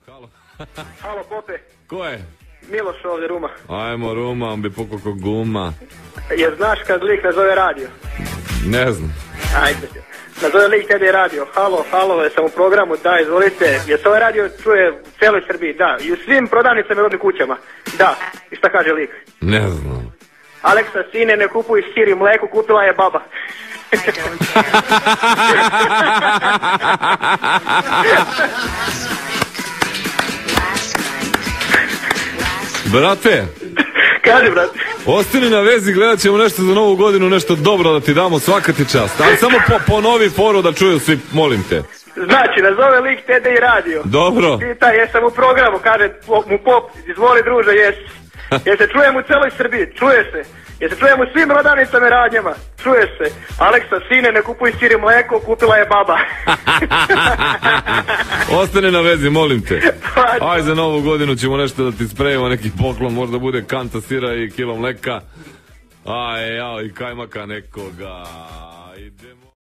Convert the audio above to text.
Halo. Halo, Pope. Ko je? Miloš ovdje, Ruma. Ajmo, Ruma, on bi pukao ko guma. Jer znaš kad lik nazove radio? Ne znam. Ajde. Nazove lik tebe radio. Halo, halo, jesam u programu, da, izvolite. Jer se ovaj radio čuje u cijeloj Srbiji, da. I u svim prodavnicama i rodnim kućama. Da. I šta kaže lik? Ne znam. Aleksa, sine, ne kupuj sir i mleko, kupila je baba. Brate, Kaži, brate. ostani na vezi, gledat ćemo nešto za novu godinu, nešto dobro da ti damo, svaka ti čast. Ali samo ponovi foru da čuju svi, molim te. Znači, nazove lik tebe i radio. Dobro. Pita, jesam u programu, kaže mu Pop, izvoli druže, jesi. Jer se čujem u celoj Srbiji, čuje se. Jer se čujem u svim prodavnicama i radnjama, čuje se. Aleksa, sine, ne kupuj sir i mleko, kupila je baba. Ostani na vezi, molim te. Aj, za novu godinu ćemo nešto da ti sprejemo, neki poklon, možda bude kanta sira i kilo mleka. Aj, jao, i kajmaka nekoga. Idemo.